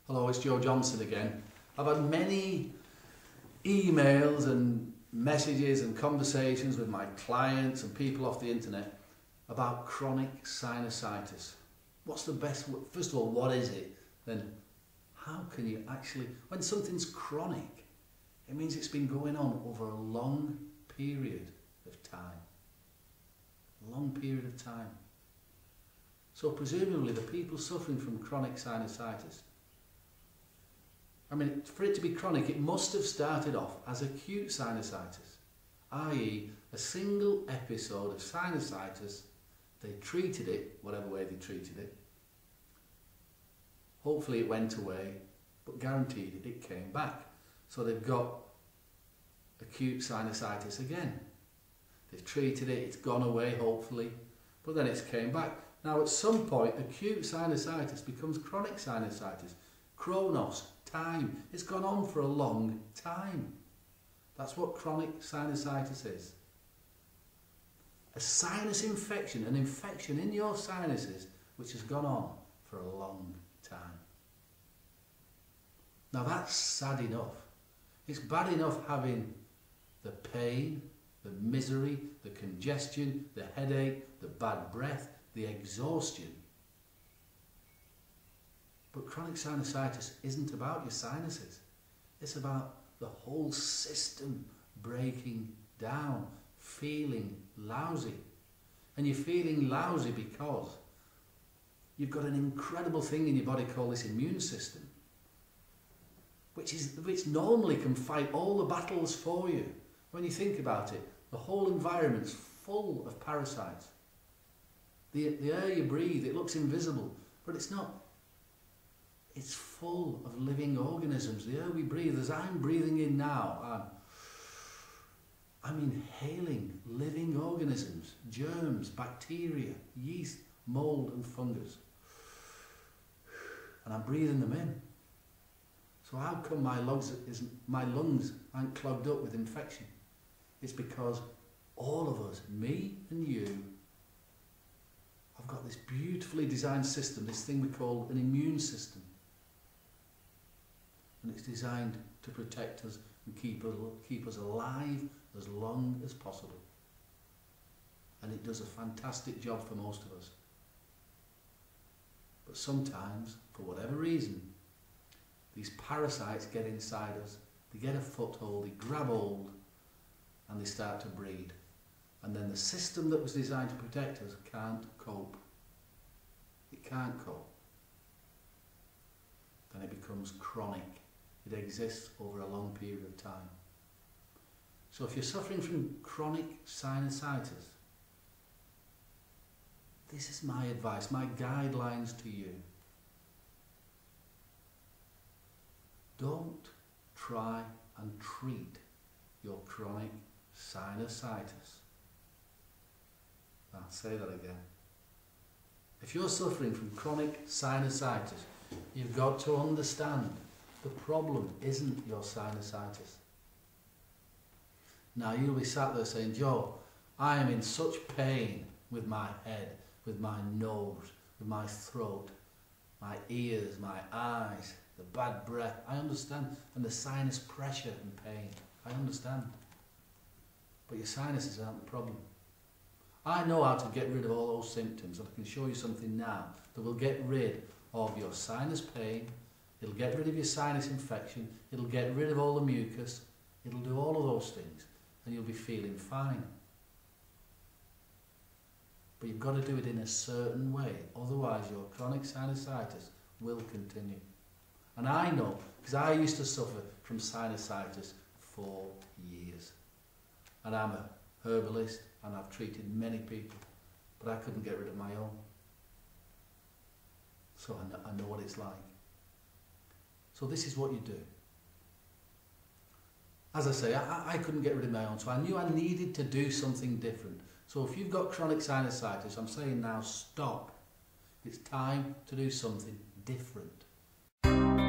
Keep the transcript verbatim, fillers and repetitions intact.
Hello, it's Joe Johnson again. I've had many emails and messages and conversations with my clients and people off the internet about chronic sinusitis. What's the best, first of all, what is it? Then how can you actually, when something's chronic, it means it's been going on over a long period of time. A long period of time. So presumably the people suffering from chronic sinusitis, I mean, for it to be chronic, it must have started off as acute sinusitis, that is a single episode of sinusitis. They treated it, whatever way they treated it. Hopefully it went away, but guaranteed it came back. So they've got acute sinusitis again. They've treated it, it's gone away hopefully, but then it's came back. Now at some point, acute sinusitis becomes chronic sinusitis. Chronos, time. It's gone on for a long time. That's what chronic sinusitis is. A sinus infection, an infection in your sinuses which has gone on for a long time. Now that's sad enough. It's bad enough having the pain, the misery, the congestion, the headache, the bad breath, the exhaustion. But chronic sinusitis isn't about your sinuses. It's about the whole system breaking down, feeling lousy. And you're feeling lousy because you've got an incredible thing in your body called this immune system, which is which normally can fight all the battles for you. When you think about it, the whole environment's full of parasites. The, the air you breathe, it looks invisible, but it's not. It's full of living organisms. The air we breathe, as I'm breathing in now, I'm, I'm inhaling living organisms, germs, bacteria, yeast, mould and fungus. And I'm breathing them in. So how come my lungs, isn't, my lungs aren't clogged up with infection? It's because all of us, me and you, have got this beautifully designed system, this thing we call an immune system. And it's designed to protect us and keep us, keep us alive as long as possible. And it does a fantastic job for most of us. But sometimes, for whatever reason, these parasites get inside us, they get a foothold, they grab hold, and they start to breed. And then the system that was designed to protect us can't cope. It can't cope. Then it becomes chronic. It exists over a long period of time. So if you're suffering from chronic sinusitis, this is my advice, my guidelines to you. Don't try and treat your chronic sinusitis. I'll say that again. If you're suffering from chronic sinusitis, you've got to understand the problem isn't your sinusitis. Now you'll be sat there saying, Joe, I am in such pain with my head, with my nose, with my throat, my ears, my eyes, the bad breath. I understand. And the sinus pressure and pain. I understand. But your sinuses aren't the problem. I know how to get rid of all those symptoms, and I can show you something now that will get rid of your sinus pain. It'll get rid of your sinus infection, it'll get rid of all the mucus, it'll do all of those things, and you'll be feeling fine. But you've got to do it in a certain way, otherwise your chronic sinusitis will continue. And I know, because I used to suffer from sinusitis for years. And I'm a herbalist, and I've treated many people, but I couldn't get rid of my own. So I know, I know what it's like. So this is what you do. As I say, I, I couldn't get rid of my own, so I knew I needed to do something different. So if you've got chronic sinusitis, I'm saying now stop. It's time to do something different.